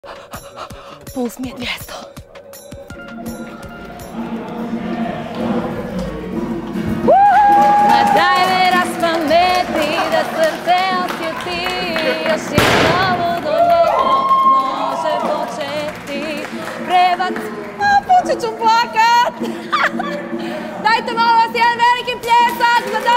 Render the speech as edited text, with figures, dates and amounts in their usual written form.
Puls mi je 200. Ma daj me raspameti da srce osjeti, još jednom do ljeto može početi. Prebac, počet ću plakat. Dajte malo vas jedan veliki pljesak za